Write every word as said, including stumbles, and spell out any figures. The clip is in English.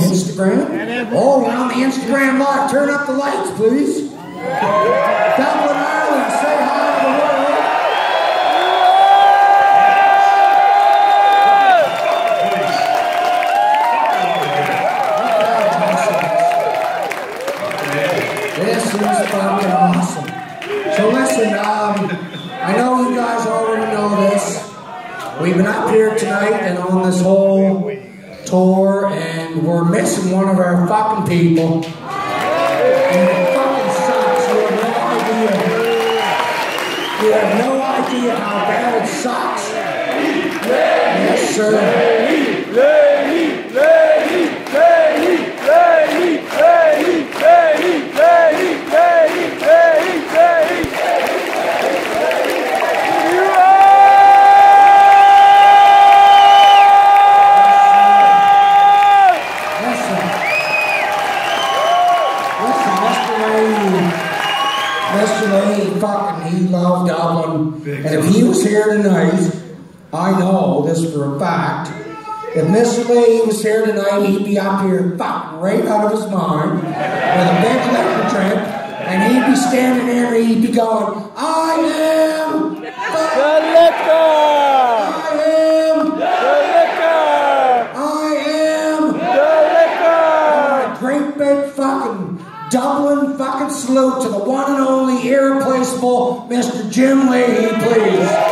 Instagram. All around the Instagram live. Turn up the lights, please. Dublin, Ireland, say hi to the world. This is fucking awesome. So listen, um, I know you guys already know this. We've been up here tonight and on this whole tour, and we're missing one of our fucking people. And it fucking sucks. You have no idea. You have no idea how bad it sucks. Yes, sir. Yesterday, fucking, he loved Dublin, and if he was here tonight, I know this for a fact, if Mister Lee was here tonight, he'd be up here fucking right out of his mind, with a big liquor drink, and he'd be standing there and he'd be going, I am the liquor! I am the liquor! I am the liquor! Great big fucking Dublin fucking salute to the one and only irreplaceable Mister Jim Lee, please.